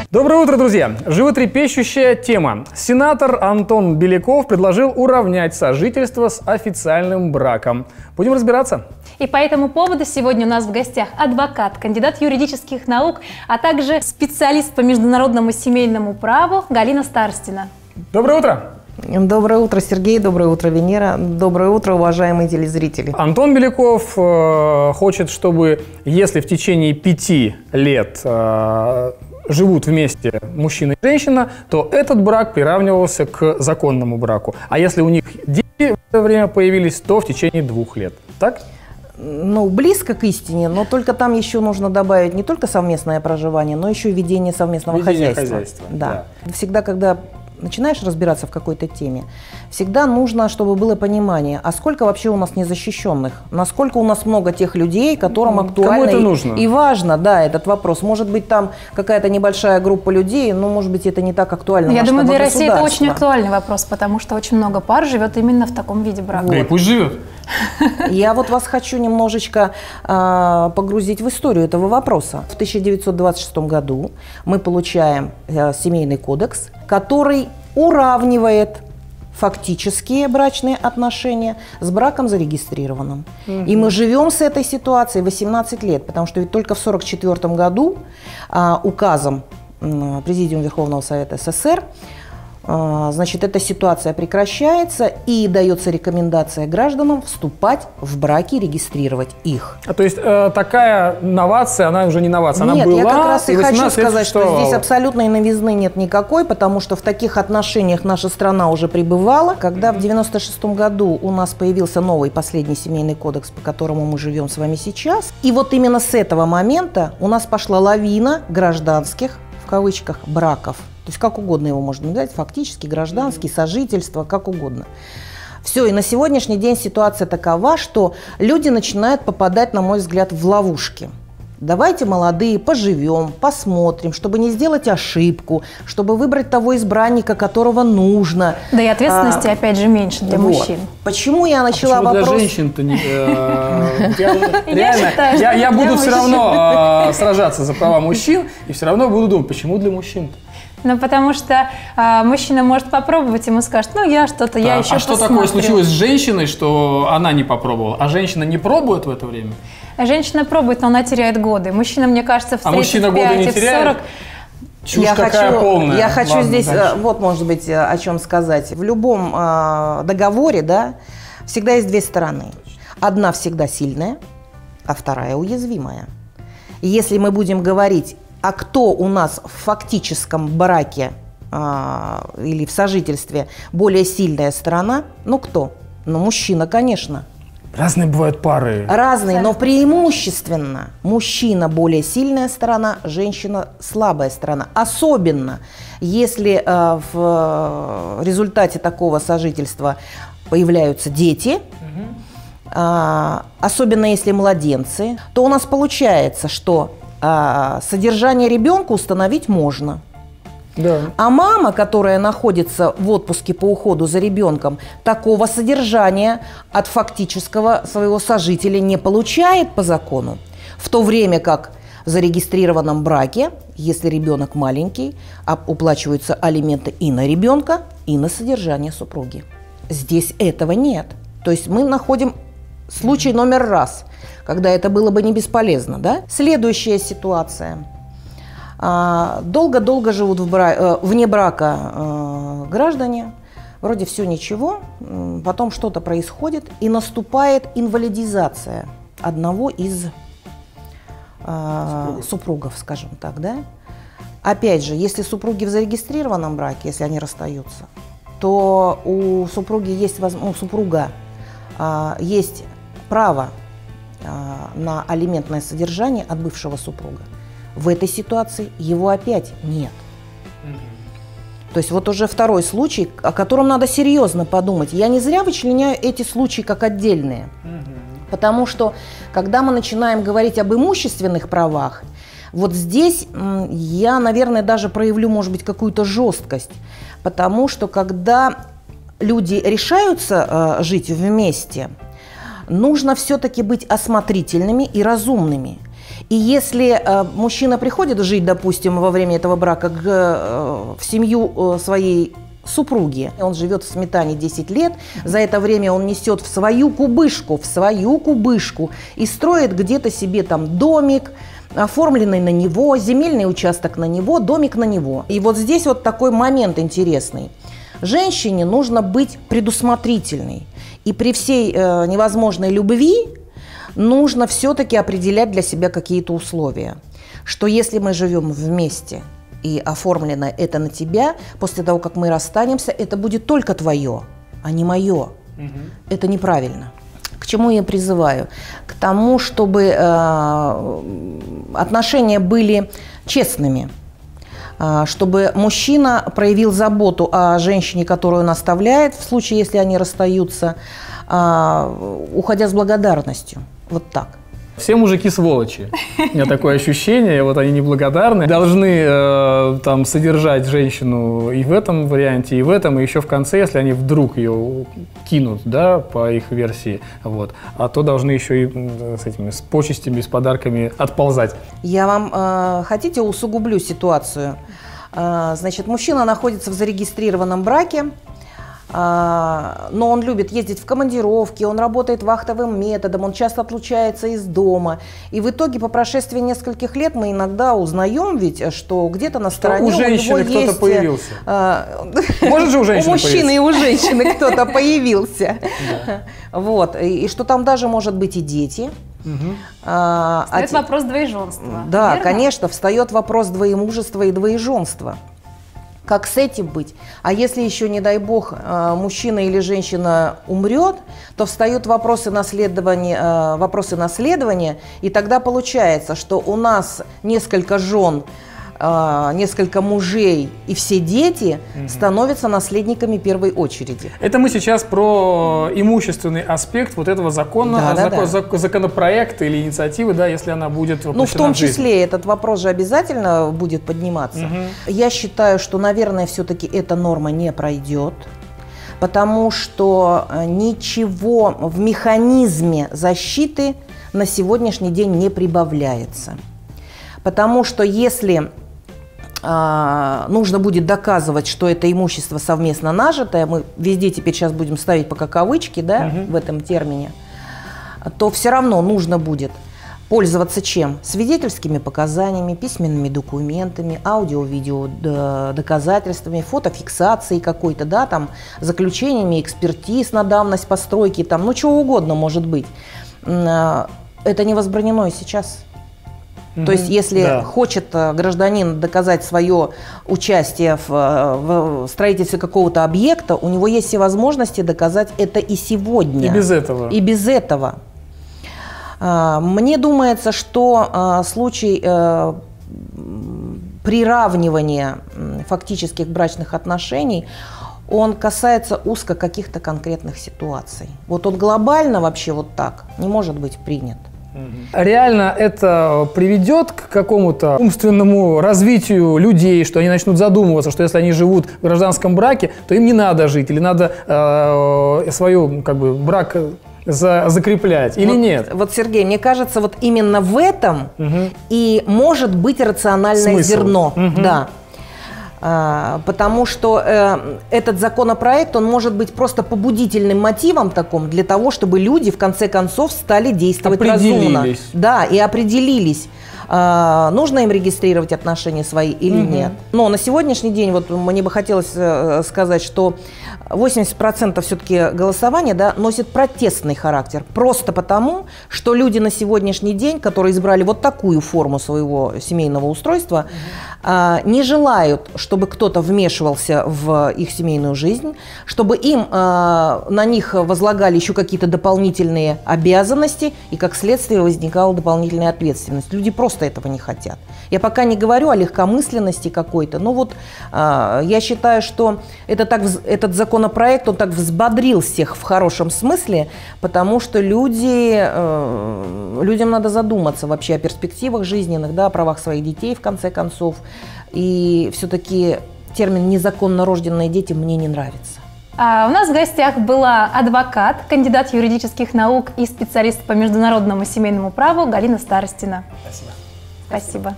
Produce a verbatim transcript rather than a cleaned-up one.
Доброе утро, друзья! Животрепещущая тема. Сенатор Антон Беляков предложил уравнять сожительство с официальным браком. Будем разбираться. И по этому поводу сегодня у нас в гостях адвокат, кандидат юридических наук, а также специалист по международному семейному праву Галина Старостина. Доброе утро! Доброе утро, Сергей. Доброе утро, Венера. Доброе утро, уважаемые телезрители. Антон Беляков э, хочет, чтобы, если в течение пяти лет э, живут вместе мужчина и женщина, то этот брак приравнивался к законному браку. А если у них дети в это время появились, то в течение двух лет. Так? Ну, близко к истине, но только там еще нужно добавить не только совместное проживание, но еще и ведение совместного Ведение хозяйства. хозяйства, Да. Да. Всегда, когда начинаешь разбираться в какой-то теме, всегда нужно, чтобы было понимание, а сколько вообще у нас незащищенных, насколько у нас много тех людей, которым актуально Кому это и, нужно? и важно, да, этот вопрос. Может быть, там какая-то небольшая группа людей, но, может быть, это не так актуально. Я думаю, для России это очень актуальный вопрос, потому что очень много пар живет именно в таком виде брака. Да и пусть живет. Я вот вас хочу немножечко э, погрузить в историю этого вопроса. В тысяча девятьсот двадцать шестом году мы получаем э, семейный кодекс, который уравнивает фактические брачные отношения с браком зарегистрированным. Mm-hmm. И мы живем с этой ситуацией восемнадцать лет, потому что ведь только в сорок четвёртом году э, указом э, Президиума Верховного Совета СССР значит, эта ситуация прекращается и дается рекомендация гражданам вступать в браки, регистрировать их. А то есть э, такая новация, она уже не новация, нет, она была. Нет, я как раз и хочу сказать, что существовала. Здесь абсолютной новизны нет никакой, потому что в таких отношениях наша страна уже пребывала. Когда в девяносто шестом году у нас появился новый, последний семейный кодекс, по которому мы живем с вами сейчас, и вот именно с этого момента у нас пошла лавина гражданских, в кавычках, браков. То есть как угодно его можно назвать, фактически, гражданский, сожительство, как угодно. Все, и на сегодняшний день ситуация такова, что люди начинают попадать, на мой взгляд, в ловушки. Давайте, молодые, поживем, посмотрим, чтобы не сделать ошибку, чтобы выбрать того избранника, которого нужно. Да и ответственности, а, опять же, меньше для вот. мужчин. Почему я начала а вопрос... для женщин-то не... Реально, я буду все равно сражаться за права мужчин, и все равно буду думать, почему для мужчин-то? Ну, потому что а, мужчина может попробовать, ему скажет, ну, я что-то, я а, еще А что посмотрю. такое случилось с женщиной, что она не попробовала? А женщина не пробует в это время? Женщина пробует, но она теряет годы. Мужчина, мне кажется, в а тридцать пять и в сорок... Чушь я какая хочу, полная. Я хочу Ладно, здесь, дальше. вот, может быть, о чем сказать. В любом э, договоре, да, всегда есть две стороны. Одна всегда сильная, а вторая уязвимая. И если мы будем говорить, а кто у нас в фактическом браке а, или в сожительстве более сильная сторона? Ну, кто? Ну, мужчина, конечно. Разные бывают пары. Разные, но преимущественно мужчина более сильная сторона, женщина слабая сторона. Особенно, если а, в результате такого сожительства появляются дети, угу. а, особенно если младенцы, то у нас получается, что А, содержание ребенка установить можно. Да. А мама, которая находится в отпуске по уходу за ребенком, такого содержания от фактического своего сожителя не получает по закону. В то время как в зарегистрированном браке, если ребенок маленький, уплачиваются алименты и на ребенка, и на содержание супруги. Здесь этого нет. То есть мы находим случай номер раз, когда это было бы не бесполезно. Да? Следующая ситуация. Долго-долго живут в бра... вне брака граждане, вроде все ничего, потом что-то происходит, и наступает инвалидизация одного из супругов, супругов скажем так. Да? Опять же, если супруги в зарегистрированном браке, если они расстаются, то у супруги есть, у супруга есть право на алиментное содержание от бывшего супруга. В этой ситуации его опять нет. Mm-hmm. То есть вот уже второй случай, о котором надо серьезно подумать. Я не зря вычленяю эти случаи как отдельные. Mm-hmm. Потому что, когда мы начинаем говорить об имущественных правах, вот здесь я, наверное, даже проявлю, может быть, какую-то жесткость. Потому что, когда люди решаются э, жить вместе, нужно все-таки быть осмотрительными и разумными. И если э, мужчина приходит жить, допустим, во время этого брака к, э, в семью э, своей супруги, он живет в сметане десять лет, за это время он несет в свою кубышку, в свою кубышку и строит где-то себе там домик, оформленный на него, земельный участок на него, домик на него. И вот здесь вот такой момент интересный. Женщине нужно быть предусмотрительной. И при всей э, невозможной любви нужно все-таки определять для себя какие-то условия. Что если мы живем вместе и оформлено это на тебя, после того, как мы расстанемся, это будет только твое, а не мое. Угу. Это неправильно. К чему я призываю? К тому, чтобы э, отношения были честными, э, чтобы мужчина проявил заботу о женщине, которую он оставляет, в случае, если они расстаются, э, уходя с благодарностью. Вот так. Все мужики сволочи. У меня такое ощущение, вот они неблагодарны. Должны э, там содержать женщину и в этом варианте, и в этом, и еще в конце, если они вдруг ее кинут, да, по их версии, вот, а то должны еще и с этими, с почестями, с подарками отползать. Я вам, э, хотите, усугублю ситуацию. Э, значит, мужчина находится в зарегистрированном браке, но он любит ездить в командировки, он работает вахтовым методом, он часто отлучается из дома. И в итоге по прошествии нескольких лет мы иногда узнаем ведь, что где-то на стороне у женщины кто-то появился. Может же у женщины У мужчины и у женщины кто-то появился. Вот. И что там даже может быть и дети. Встает вопрос двоеженства. Да, конечно, встает вопрос двоемужества и двоеженства. Как с этим быть? А если еще, не дай бог, мужчина или женщина умрет, то встают вопросы наследования, вопросы наследования, и тогда получается, что у нас несколько жен, несколько мужей и все дети угу. становятся наследниками первой очереди. Это мы сейчас про имущественный аспект вот этого закона, да, да, закон, да. законопроекта или инициативы, да, если она будет воплощена Ну, в том в жизнь. числе этот вопрос же обязательно будет подниматься. Угу. Я считаю, что, наверное, все-таки эта норма не пройдет, потому что ничего в механизме защиты на сегодняшний день не прибавляется. Потому что если а, нужно будет доказывать, что это имущество совместно нажитое, мы везде теперь сейчас будем ставить пока кавычки, да, угу. в этом термине, то все равно нужно будет пользоваться чем? Свидетельскими показаниями, письменными документами, аудио-видео доказательствами, фотофиксацией какой-то, да, там, заключениями экспертиз на давность постройки, там, ну, чего угодно может быть. Это не возбранено и сейчас. То есть, если да. хочет гражданин доказать свое участие в, в строительстве какого-то объекта, у него есть все возможности доказать это и сегодня. И без этого. И без этого. Мне думается, что случай приравнивания фактических брачных отношений, он касается узко каких-то конкретных ситуаций. Вот он глобально вообще вот так не может быть принят. Реально это приведет к какому-то умственному развитию людей, что они начнут задумываться, что если они живут в гражданском браке, то им не надо жить, или надо э, свою, как бы, брак за, закреплять, или вот, нет? Вот, Сергей, мне кажется, вот именно в этом угу. и может быть рациональное Смысл. зерно. Угу. Да. А, потому что э, этот законопроект, он может быть просто побудительным мотивом таком для того, чтобы люди в конце концов стали действовать разумно. Да, и определились, а, нужно им регистрировать отношения свои или угу. нет. Но на сегодняшний день, вот мне бы хотелось э, сказать, что восемьдесят процентов все-таки голосования, да, носит протестный характер. Просто потому, что люди на сегодняшний день, которые избрали вот такую форму своего семейного устройства, угу. э, не желают, чтобы кто-то вмешивался в их семейную жизнь, чтобы им, э, на них возлагали еще какие-то дополнительные обязанности, и как следствие возникала дополнительная ответственность. Люди просто этого не хотят. Я пока не говорю о легкомысленности какой-то, но вот э, я считаю, что это так, этот законопроект, он так взбодрил всех в хорошем смысле, потому что люди, э, людям надо задуматься вообще о перспективах жизненных, да, о правах своих детей в конце концов. И все-таки термин «незаконно рожденные дети» мне не нравится. А у нас в гостях была адвокат, кандидат юридических наук и специалист по международному семейному праву Галина Старостина. Спасибо. Спасибо.